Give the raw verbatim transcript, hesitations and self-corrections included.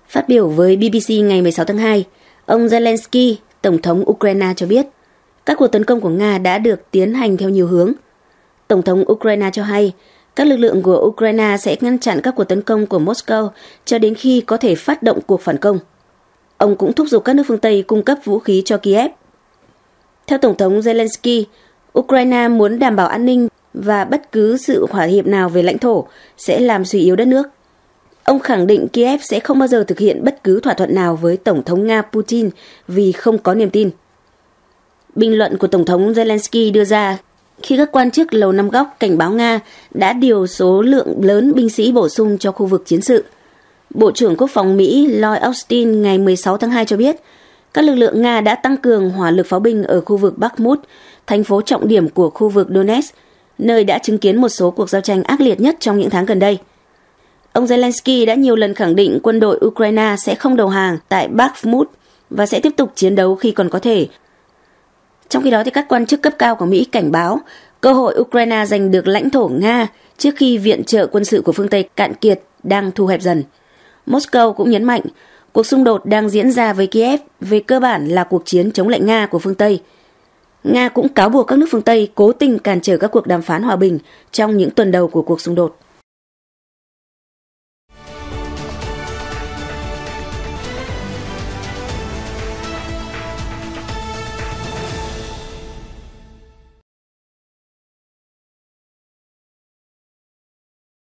Phát biểu với bê bê xê ngày mười sáu tháng hai, ông Zelensky, Tổng thống Ukraine cho biết các cuộc tấn công của Nga đã được tiến hành theo nhiều hướng. Tổng thống Ukraine cho hay các lực lượng của Ukraine sẽ ngăn chặn các cuộc tấn công của Moscow cho đến khi có thể phát động cuộc phản công. Ông cũng thúc giục các nước phương Tây cung cấp vũ khí cho Kiev. Theo Tổng thống Zelensky, Ukraine muốn đảm bảo an ninh và bất cứ sự thỏa hiệp nào về lãnh thổ sẽ làm suy yếu đất nước. Ông khẳng định Kiev sẽ không bao giờ thực hiện bất cứ thỏa thuận nào với Tổng thống Nga Putin vì không có niềm tin. Bình luận của Tổng thống Zelensky đưa ra khi các quan chức Lầu Năm Góc cảnh báo Nga đã điều số lượng lớn binh sĩ bổ sung cho khu vực chiến sự. Bộ trưởng Quốc phòng Mỹ Lloyd Austin ngày mười sáu tháng hai cho biết các lực lượng Nga đã tăng cường hỏa lực pháo binh ở khu vực Bakhmut, thành phố trọng điểm của khu vực Donetsk, nơi đã chứng kiến một số cuộc giao tranh ác liệt nhất trong những tháng gần đây. Ông Zelensky đã nhiều lần khẳng định quân đội Ukraine sẽ không đầu hàng tại Bakhmut và sẽ tiếp tục chiến đấu khi còn có thể. Trong khi đó, thì các quan chức cấp cao của Mỹ cảnh báo cơ hội Ukraine giành được lãnh thổ Nga trước khi viện trợ quân sự của phương Tây cạn kiệt đang thu hẹp dần. Moscow cũng nhấn mạnh cuộc xung đột đang diễn ra với Kiev về cơ bản là cuộc chiến chống lại Nga của phương Tây. Nga cũng cáo buộc các nước phương Tây cố tình cản trở các cuộc đàm phán hòa bình trong những tuần đầu của cuộc xung đột.